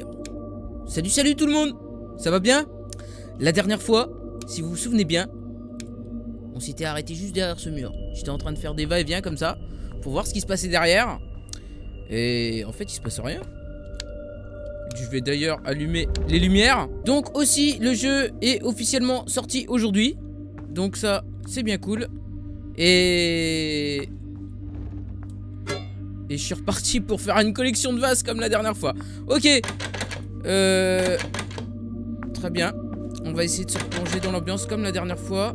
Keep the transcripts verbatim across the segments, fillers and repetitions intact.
dire. Salut, salut tout le monde. Ça va bien? La dernière fois, si vous vous souvenez bien, on s'était arrêté juste derrière ce mur. J'étais en train de faire des va-et-vient comme ça, pour voir ce qui se passait derrière. Et en fait, il se passe rien. Je vais d'ailleurs allumer les lumières. Donc aussi, le jeu est officiellement sorti aujourd'hui. Donc ça, c'est bien cool. Et... Et je suis reparti pour faire une collection de vases comme la dernière fois. Ok. Euh... Très bien. On va essayer de se replonger dans l'ambiance comme la dernière fois.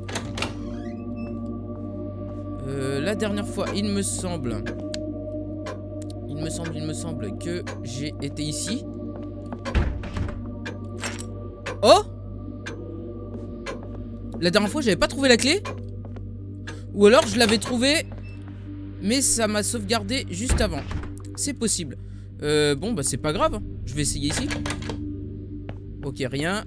Euh, la dernière fois, il me semble... Il me semble, il me semble que j'ai été ici. Oh! La dernière fois, j'avais pas trouvé la clé. Ou alors, je l'avais trouvée, mais ça m'a sauvegardé juste avant. C'est possible. Euh, bon, bah c'est pas grave. Je vais essayer ici. Ok, rien.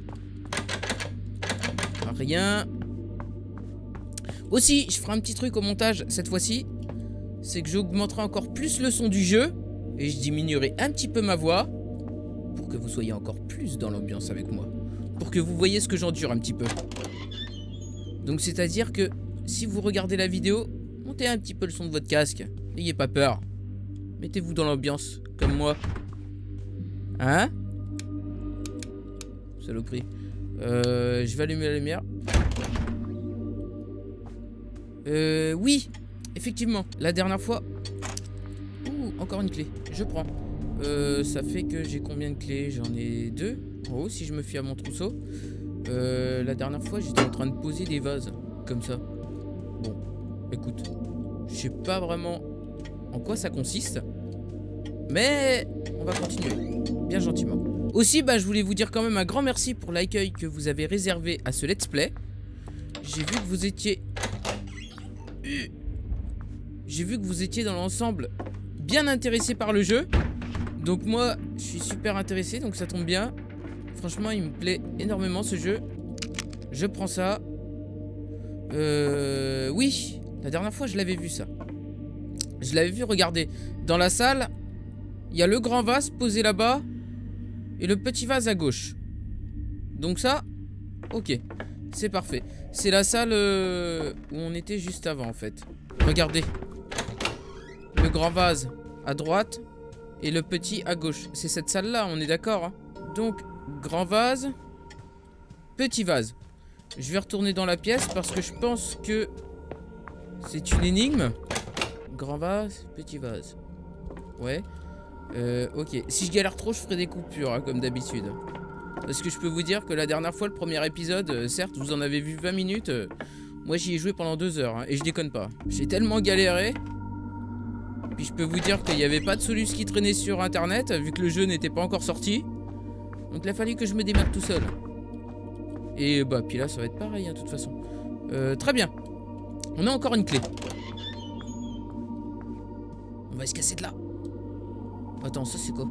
Rien. Aussi, je ferai un petit truc au montage cette fois-ci. C'est que j'augmenterai encore plus le son du jeu. Et je diminuerai un petit peu ma voix. Pour que vous soyez encore plus dans l'ambiance avec moi. Pour que vous voyez ce que j'endure un petit peu. Donc c'est à dire que si vous regardez la vidéo, montez un petit peu le son de votre casque. N'ayez pas peur. Mettez-vous dans l'ambiance, comme moi. Hein? Saloperie. Euh, je vais allumer la lumière. Euh, oui. Effectivement, la dernière fois... Ouh, encore une clé. Je prends. Euh, ça fait que j'ai combien de clés? J'en ai deux. En haut, si je me fie à mon trousseau. Euh, la dernière fois, j'étais en train de poser des vases. Comme ça. Bon, écoute. Je sais pas vraiment en quoi ça consiste. Mais on va continuer. Bien gentiment. Aussi, bah, je voulais vous dire quand même un grand merci pour l'accueil que vous avez réservé à ce let's play. J'ai vu que vous étiez... J'ai vu que vous étiez dans l'ensemble bien intéressé par le jeu. Donc moi, je suis super intéressé, donc ça tombe bien. Franchement, il me plaît énormément ce jeu. Je prends ça. Euh... Oui, la dernière fois, je l'avais vu ça. Je l'avais vu, regardez. Dans la salle, il y a le grand vase posé là-bas et le petit vase à gauche. Donc ça, ok, c'est parfait. C'est la salle euh, où on était juste avant, en fait. Regardez. Le grand vase à droite et le petit à gauche. C'est cette salle-là, on est d'accord, hein. Donc, grand vase, petit vase. Je vais retourner dans la pièce parce que je pense que c'est une énigme. Grand vase, petit vase. Ouais. Euh, ok. Si je galère trop, je ferai des coupures, hein, comme d'habitude. Parce que je peux vous dire que la dernière fois, le premier épisode, euh, certes, vous en avez vu vingt minutes. Euh, moi, j'y ai joué pendant deux heures. Hein, et je déconne pas. J'ai tellement galéré. Puis je peux vous dire qu'il n'y avait pas de soluce qui traînait sur internet, vu que le jeu n'était pas encore sorti. Donc il a fallu que je me démerde tout seul. Et bah, puis là, ça va être pareil, hein, de toute façon. Euh, très bien. On a encore une clé. On va se casser de là. Attends, ça c'est quoi?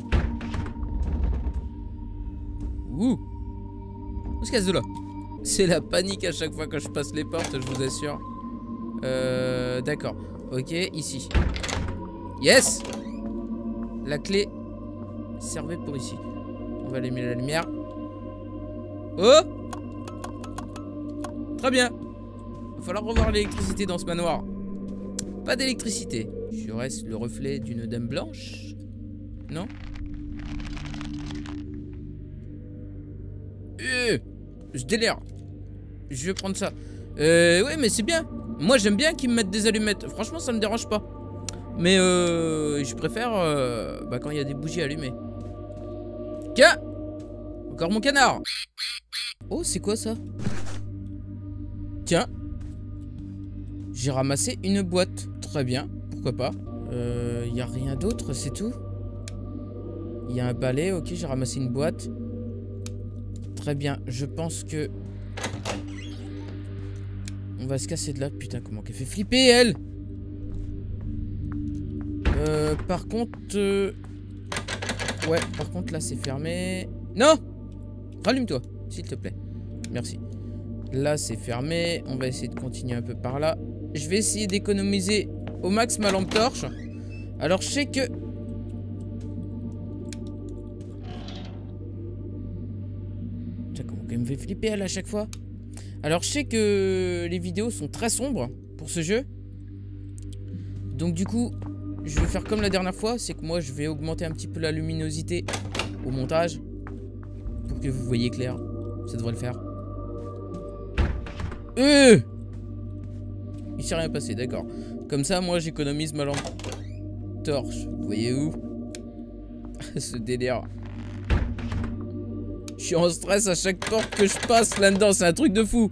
Ouh. On se casse de là. C'est la panique à chaque fois que je passe les portes, je vous assure. Euh, d'accord. Ok, ici. Yes! La clé servait pour ici. On va allumer la lumière. Oh! Très bien. Il va falloir revoir l'électricité dans ce manoir. Pas d'électricité. Je reste le reflet d'une dame blanche. Non? Euh, je délire. Je vais prendre ça. Euh, ouais, mais c'est bien. Moi, j'aime bien qu'ils me mettent des allumettes. Franchement, ça me dérange pas. Mais euh, je préfère euh, bah, quand il y a des bougies allumées. Tiens! Encore mon canard! Oh, c'est quoi ça? Tiens! J'ai ramassé une boîte. Très bien, pourquoi pas. Euh, il n'y a rien d'autre, c'est tout? Il y a un balai, ok, j'ai ramassé une boîte. Très bien, je pense que... On va se casser de là. Putain, comment qu'elle fait flipper, elle! Euh, par contre... Euh... Ouais, par contre, là, c'est fermé. Non! Rallume-toi, s'il te plaît. Merci. Là, c'est fermé. On va essayer de continuer un peu par là. Je vais essayer d'économiser au max ma lampe torche. Alors, je sais que... Putain, comment elle me fait flipper elle à chaque fois. Alors je sais que les vidéos sont très sombres pour ce jeu. Donc du coup, je vais faire comme la dernière fois. C'est que moi je vais augmenter un petit peu la luminosité au montage. Pour que vous voyez clair. Ça devrait le faire. Euh Il s'est rien passé, d'accord. Comme ça, moi j'économise ma lampe torche. Vous voyez où? Ce délire. Je suis en stress à chaque porte que je passe là-dedans. C'est un truc de fou.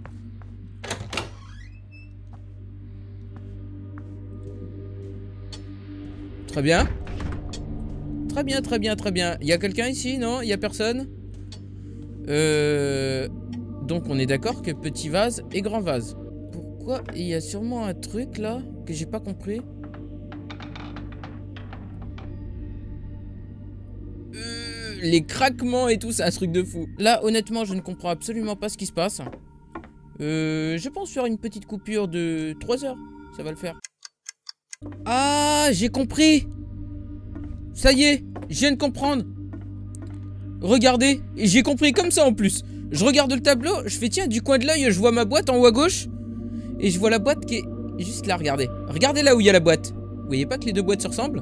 Très bien. Très bien, très bien, très bien. Il y a quelqu'un ici, non? Il y a personne? Euh... Donc on est d'accord que petit vase et grand vase. Pourquoi? Il y a sûrement un truc là que j'ai pas compris. Euh, les craquements et tout, c'est un truc de fou. Là, honnêtement, je ne comprends absolument pas ce qui se passe. Euh, je pense faire une petite coupure de trois heures. Ça va le faire. Ah, j'ai compris. Ça y est, je viens de comprendre. Regardez, et j'ai compris comme ça en plus. Je regarde le tableau, je fais tiens, du coin de l'œil, je vois ma boîte en haut à gauche. Et je vois la boîte qui est juste là, regardez. Regardez là où il y a la boîte. Vous voyez pas que les deux boîtes se ressemblent?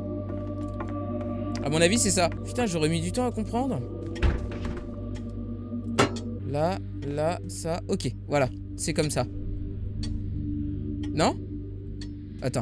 À mon avis, c'est ça. Putain, j'aurais mis du temps à comprendre. Là, là, ça. Ok, voilà. C'est comme ça. Non? Attends.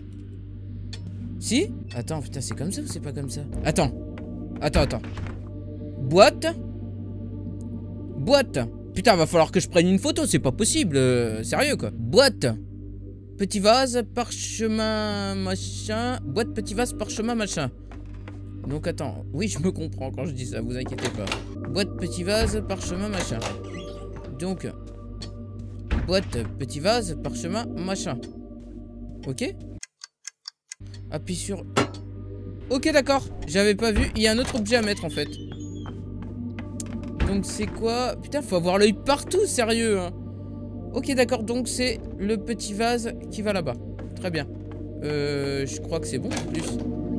Si? Attends, putain, c'est comme ça ou c'est pas comme ça? Attends. Attends, attends. Boîte. Boîte. Putain, va falloir que je prenne une photo, c'est pas possible. Euh, sérieux, quoi. Boîte. Petit vase, parchemin, machin. Boîte, petit vase, parchemin, machin. Donc, attends. Oui, je me comprends quand je dis ça, vous inquiétez pas. Boîte, petit vase, parchemin, machin. Donc, boîte, petit vase, parchemin, machin. Ok? Appuie sur... Ok, d'accord. J'avais pas vu. Il y a un autre objet à mettre, en fait. Donc, c'est quoi? Putain, faut avoir l'œil partout, sérieux, hein. Ok, d'accord. Donc, c'est le petit vase qui va là-bas. Très bien. Euh, je crois que c'est bon, en plus.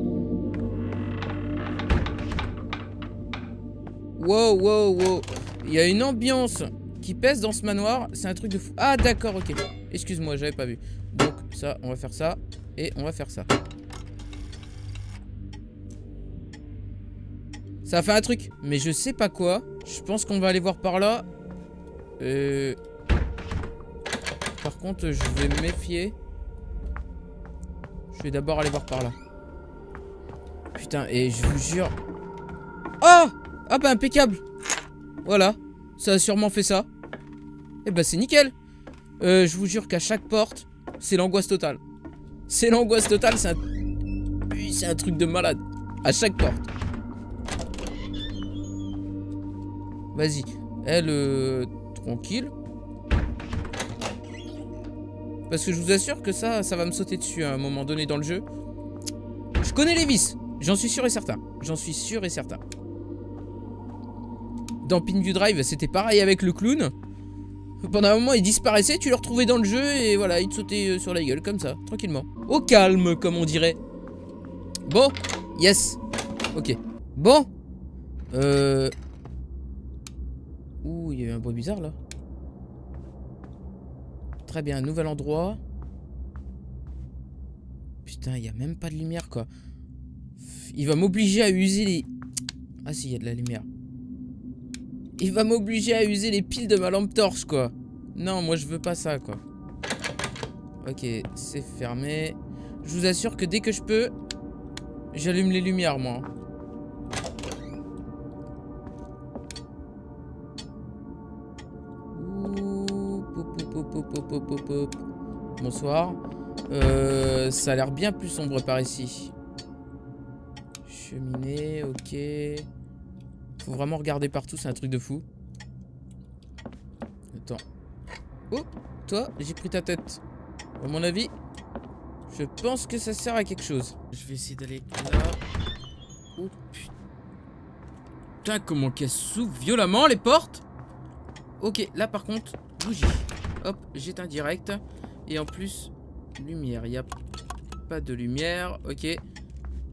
Wow, wow, wow. Il y a une ambiance qui pèse dans ce manoir. C'est un truc de fou. Ah, d'accord, ok. Excuse-moi, j'avais pas vu. Donc, ça, on va faire ça. Et on va faire ça. Ça a fait un truc. Mais je sais pas quoi. Je pense qu'on va aller voir par là. Euh... Par contre, je vais me méfier. Je vais d'abord aller voir par là. Putain, et je vous jure... Oh! Ah bah impeccable. Voilà. Ça a sûrement fait ça. Et bah c'est nickel. Euh, je vous jure qu'à chaque porte, c'est l'angoisse totale. C'est l'angoisse totale, c'est un... Oui, c'est un truc de malade. À chaque porte. Vas-y. Elle, euh, tranquille. Parce que je vous assure que ça, ça va me sauter dessus à un moment donné dans le jeu. Je connais les vis. J'en suis sûr et certain. J'en suis sûr et certain. Dans Pingu Drive, c'était pareil avec le clown. Pendant un moment, il disparaissait, tu le retrouvais dans le jeu et voilà, il te sautait sur la gueule, comme ça, tranquillement. Au calme, comme on dirait. Bon, yes. Ok. Bon. Euh... Ouh, il y a eu un bruit bizarre, là. Très bien, nouvel endroit. Putain, il n'y a même pas de lumière, quoi. Il va m'obliger à user les... Ah si, il y a de la lumière. Il va m'obliger à user les piles de ma lampe torche, quoi. Non, moi, je veux pas ça, quoi. Ok, c'est fermé. Je vous assure que dès que je peux, j'allume les lumières, moi. Ouh, pop, pop, pop, pop, pop, pop, pop. Bonsoir. Euh, ça a l'air bien plus sombre par ici. Cheminée, ok. Faut vraiment regarder partout, c'est un truc de fou. Attends. Oh, toi, j'ai pris ta tête. À mon avis, je pense que ça sert à quelque chose. Je vais essayer d'aller là. Oh putain, comment qu'elles s'ouvrent violemment les portes. Ok, là par contre, bougie. Hop, j'éteins direct. Et en plus, lumière. Il n'y a pas de lumière. Ok.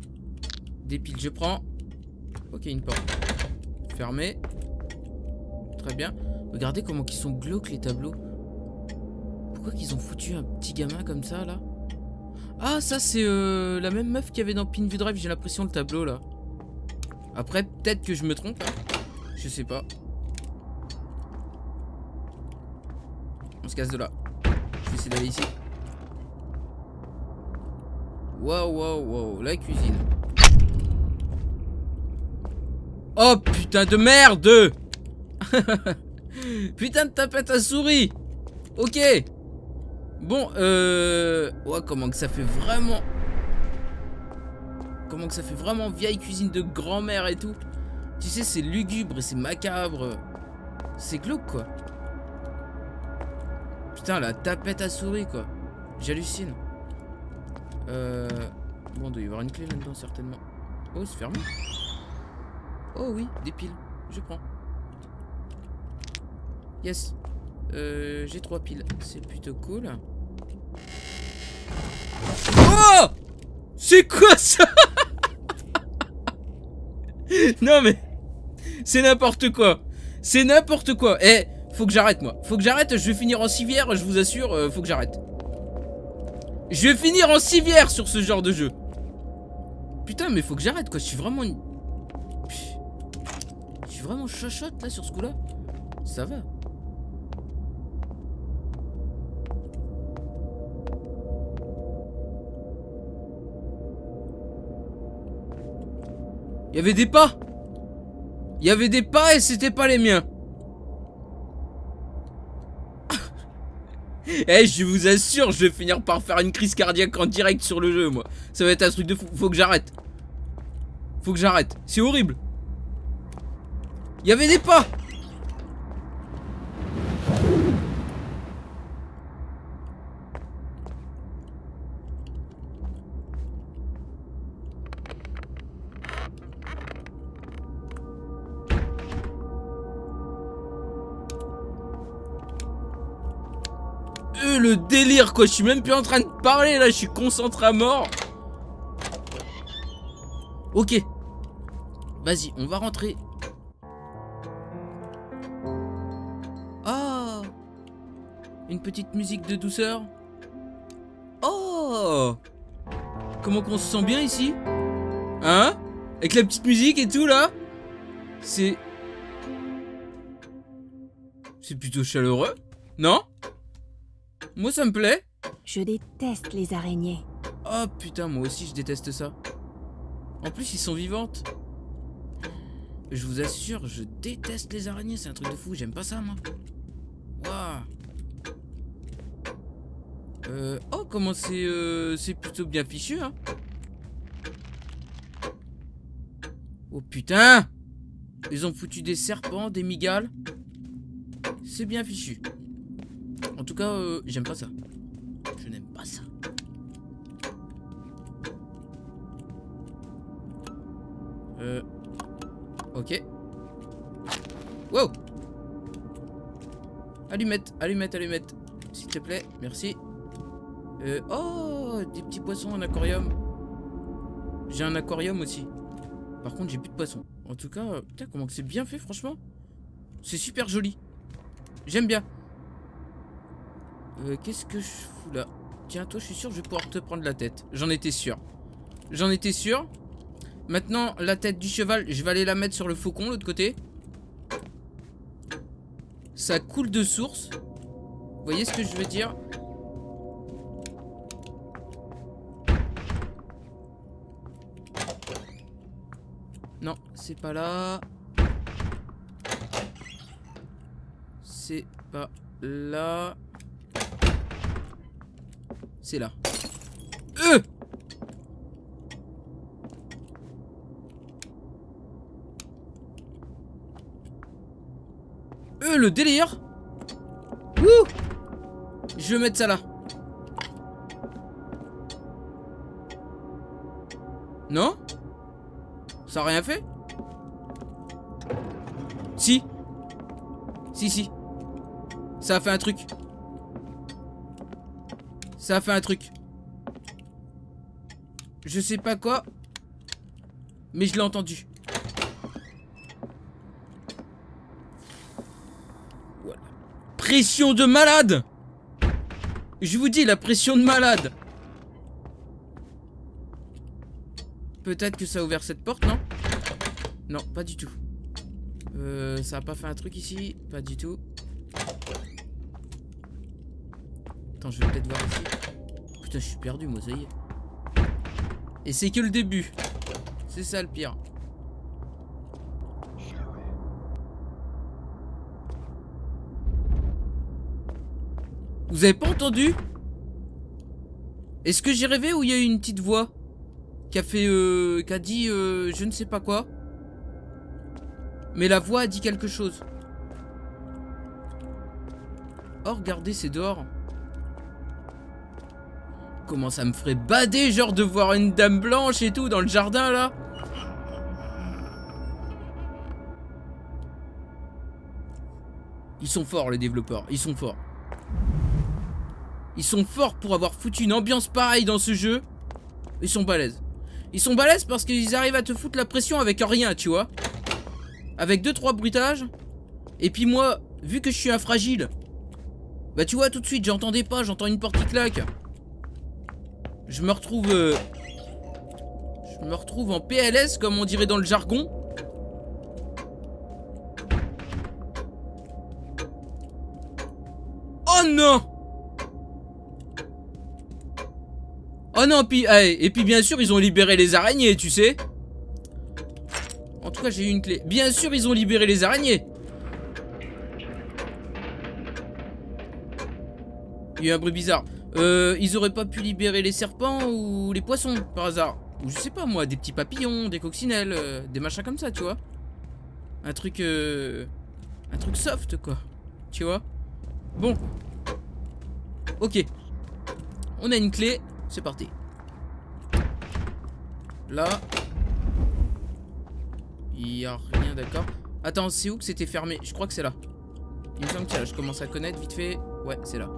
Des piles, je prends. Ok, une porte. Fermé. Très bien. Regardez comment ils sont glauques les tableaux. Pourquoi qu'ils ont foutu un petit gamin comme ça là? Ah ça c'est euh, la même meuf qu'il y avait dans Pinview Drive, j'ai l'impression, le tableau là. Après peut-être que je me trompe hein. Je sais pas. On se casse de là. Je vais essayer d'aller ici. Waouh waouh waouh. La cuisine. Oh putain de merde. Putain de tapette à souris. Ok. Bon euh... ouais, comment que ça fait vraiment... Comment que ça fait vraiment vieille cuisine de grand-mère et tout. Tu sais, c'est lugubre et c'est macabre. C'est glauque quoi. Putain, la tapette à souris quoi. J'hallucine. Euh... Bon, il doit y avoir une clé là-dedans certainement. Oh, c'est fermé. Oh oui, des piles. Je prends. Yes. Euh, j'ai trois piles. C'est plutôt cool. Oh! C'est quoi ça? Non mais... C'est n'importe quoi. C'est n'importe quoi. Eh, faut que j'arrête moi. Faut que j'arrête, je vais finir en civière, je vous assure, euh, faut que j'arrête. Je vais finir en civière sur ce genre de jeu. Putain, mais faut que j'arrête quoi, je suis vraiment... Une... Je suis vraiment chochotte là sur ce coup là. Ça va. Il y avait des pas. Il y avait des pas et c'était pas les miens. Eh, je vous assure, je vais finir par faire une crise cardiaque en direct sur le jeu, moi. Ça va être un truc de fou. Faut que j'arrête. Faut que j'arrête. C'est horrible. Il y avait des pas. Euh, le délire quoi, je suis même plus en train de parler là, je suis concentré à mort. Ok. Vas-y, on va rentrer. Ah, une petite musique de douceur. Oh, comment qu'on se sent bien ici. Hein? Avec la petite musique et tout là. C'est... C'est plutôt chaleureux. Non? Moi ça me plaît. Je déteste les araignées. Oh putain, moi aussi je déteste ça. En plus ils sont vivantes. Je vous assure, je déteste les araignées, c'est un truc de fou, j'aime pas ça moi. Waouh. Euh, oh comment c'est euh, c'est plutôt bien fichu hein. Oh putain. Ils ont foutu des serpents, des migales. C'est bien fichu. En tout cas, euh, j'aime pas ça. Je n'aime pas ça. Euh... Ok. Wow. Allumette, allumette, allumette. S'il te plaît, merci. Euh... Oh, des petits poissons, un aquarium. J'ai un aquarium aussi. Par contre, j'ai plus de poissons. En tout cas, euh, putain, comment que c'est bien fait, franchement. C'est super joli. J'aime bien. Euh, Qu'est-ce que je fous là? Tiens, toi, je suis sûr que je vais pouvoir te prendre la tête. J'en étais sûr. J'en étais sûr. Maintenant, la tête du cheval, je vais aller la mettre sur le faucon, l'autre côté. Ça coule de source. Vous voyez ce que je veux dire? Non, c'est pas là. C'est pas là. C'est là. Euh Euh, le délire. Wouh. Je vais mettre ça là. Non? Ça a rien fait? Si. Si, si. Ça a fait un truc. Ça a fait un truc. Je sais pas quoi. Mais je l'ai entendu. pression de malade. Je vous dis, la pression de malade. Peut-être que ça a ouvert cette porte, non? Non, pas du tout. Euh, ça a pas fait un truc ici? Pas du tout. Attends, je vais peut-être voir ici. Putain, je suis perdu, moi, ça y est. Et c'est que le début. C'est ça le pire. Vous avez pas entendu? Est-ce que j'ai rêvé ou il y a eu une petite voix qui a fait euh, qui a dit euh, je ne sais pas quoi? Mais la voix a dit quelque chose. Oh regardez, c'est dehors. Comment ça me ferait bader, genre de voir une dame blanche et tout dans le jardin là. Ils sont forts les développeurs, ils sont forts. Ils sont forts pour avoir foutu une ambiance pareille dans ce jeu. Ils sont balèzes. Ils sont balèzes parce qu'ils arrivent à te foutre la pression avec rien, tu vois. Avec deux trois bruitages. Et puis moi, vu que je suis un fragile, bah tu vois tout de suite, j'entendais pas, j'entends une porte qui claque. Je me retrouve... Euh, je me retrouve en P L S, comme on dirait dans le jargon. Oh non! Oh non, puis, allez, et puis bien sûr, ils ont libéré les araignées, tu sais. En tout cas, j'ai eu une clé. Bien sûr, ils ont libéré les araignées. Il y a eu un bruit bizarre. Euh, ils auraient pas pu libérer les serpents ou les poissons, par hasard. Ou je sais pas, moi, des petits papillons, des coccinelles, euh, des machins comme ça, tu vois. Un truc... Euh, un truc soft, quoi. Tu vois. Bon. Ok. On a une clé. C'est parti. Là. Il y a rien, d'accord. Attends, c'est où que c'était fermé? Je crois que c'est là. Il me semble que c'est là. Je commence à connaître vite fait. Ouais, c'est là.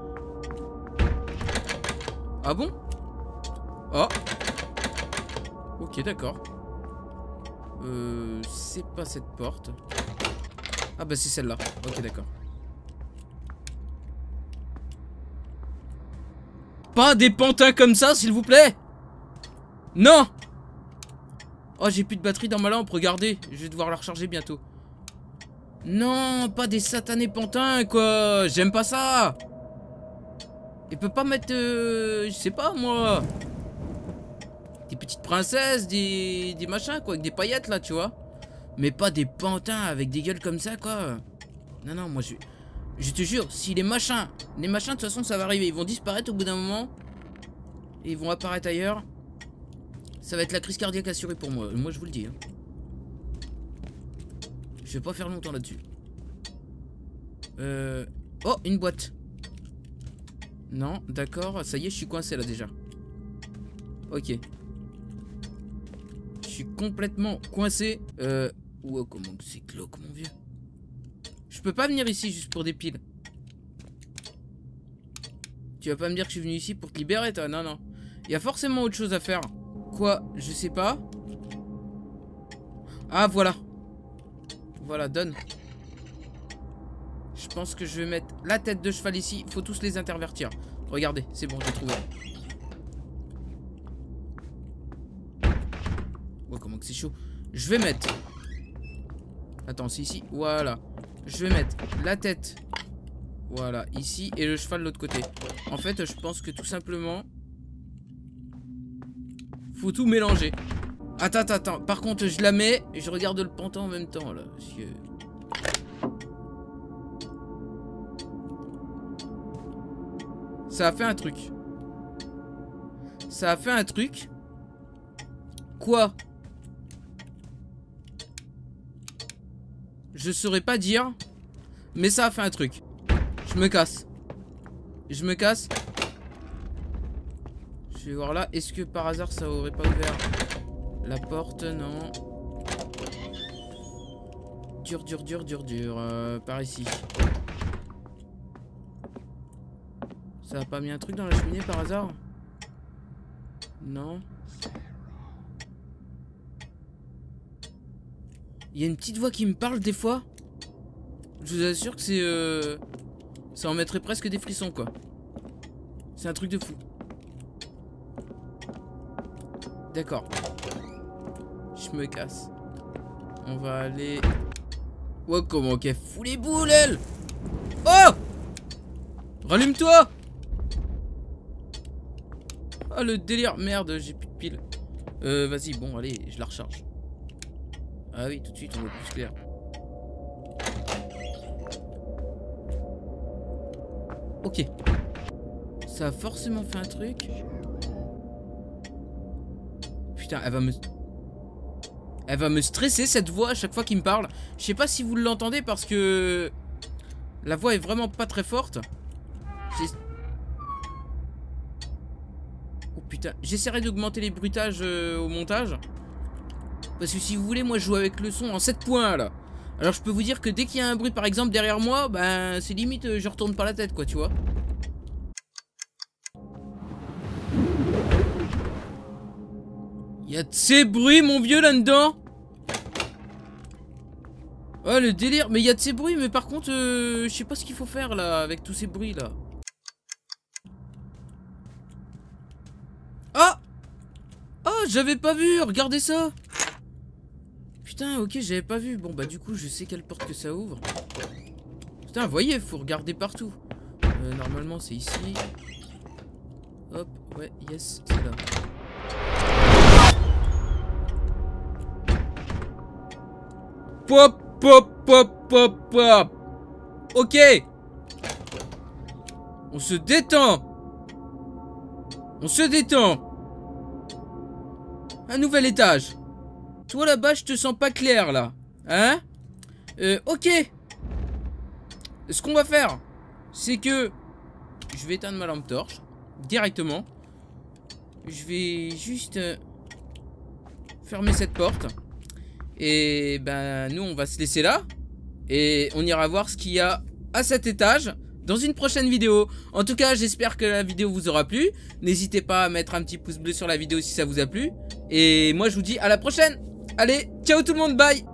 Ah bon? Oh. Ok, d'accord. Euh, c'est pas cette porte. Ah bah c'est celle-là. Ok, d'accord. Pas des pantins comme ça, s'il vous plaît. Non. Oh, j'ai plus de batterie dans ma lampe, regardez. Je vais devoir la recharger bientôt. Non, pas des satanés pantins, quoi. J'aime pas ça. Il peut pas mettre... Euh, je sais pas, moi. Des petites princesses, des, des machins, quoi. Avec des paillettes, là, tu vois. Mais pas des pantins avec des gueules comme ça, quoi. Non, non, moi, je... Je te jure, si les machins... Les machins, de toute façon, ça va arriver. Ils vont disparaître au bout d'un moment. Et ils vont apparaître ailleurs. Ça va être la crise cardiaque assurée pour moi. Moi, je vous le dis. Hein. Je vais pas faire longtemps là-dessus. Euh... Oh, une boîte. Non, d'accord. Ça y est, je suis coincé là déjà. Ok. Je suis complètement coincé. Euh... Wow, comment c'est glauque, mon vieux. Je peux pas venir ici juste pour des piles. Tu vas pas me dire que je suis venu ici pour te libérer, toi. Non, non. Il y a forcément autre chose à faire. Quoi? Je sais pas. Ah, voilà. Voilà, donne. Je pense que je vais mettre la tête de cheval ici. Faut tous les intervertir. Regardez, c'est bon, j'ai trouvé. Ouais, comment que c'est chaud. Je vais mettre... Attends, c'est ici. Voilà. Je vais mettre la tête. Voilà, ici. Et le cheval de l'autre côté. En fait, je pense que tout simplement... Faut tout mélanger. Attends, attends, attends. Par contre, je la mets et je regarde le pantin en même temps, là. Parce que... Ça a fait un truc. Ça a fait un truc. Quoi? Je saurais pas dire. Mais ça a fait un truc. Je me casse. Je me casse. Je vais voir là. Est-ce que par hasard ça aurait pas ouvert la porte? Non. Dur, dur, dur, dur, dur. Euh, par ici. Ça a pas mis un truc dans la cheminée par hasard? Non. Il y a une petite voix qui me parle des fois. Je vous assure que c'est... Euh... Ça en mettrait presque des frissons, quoi. C'est un truc de fou. D'accord. Je me casse. On va aller... Oh, comment qu'elle fout les boules, elle! Oh! Rallume-toi! Ah, le délire. Merde, j'ai plus de piles. Euh, vas-y, bon, allez, je la recharge. Ah oui, tout de suite, on voit plus clair. Ok. Ça a forcément fait un truc. Putain, elle va me... Elle va me stresser, cette voix, à chaque fois qu'il me parle. Je sais pas si vous l'entendez, parce que... La voix est vraiment pas très forte. Oh putain, j'essaierai d'augmenter les bruitages euh, au montage. Parce que si vous voulez, moi je joue avec le son en sept points là. Alors je peux vous dire que dès qu'il y a un bruit par exemple derrière moi, ben c'est limite euh, je retourne pas la tête quoi, tu vois. Il y a de ces bruits mon vieux là-dedans. Oh le délire, mais il y a de ces bruits, mais par contre euh, je sais pas ce qu'il faut faire là avec tous ces bruits là. Ah! Oh, j'avais pas vu, regardez ça. Putain, ok, j'avais pas vu. Bon, bah du coup, je sais quelle porte que ça ouvre. Putain, vous voyez, faut regarder partout. Euh, normalement, c'est ici. Hop, ouais, yes, c'est là. Pop, pop, pop, pop, pop. Ok. On se détend. On se détend. Un nouvel étage. Toi là-bas, je te sens pas clair là. Hein? Euh, ok. Ce qu'on va faire, c'est que je vais éteindre ma lampe torche directement. Je vais juste euh, fermer cette porte. Et ben, nous, on va se laisser là. Et on ira voir ce qu'il y a à cet étage dans une prochaine vidéo. En tout cas, j'espère que la vidéo vous aura plu. N'hésitez pas à mettre un petit pouce bleu sur la vidéo si ça vous a plu. Et moi, je vous dis à la prochaine. Allez, ciao tout le monde, bye.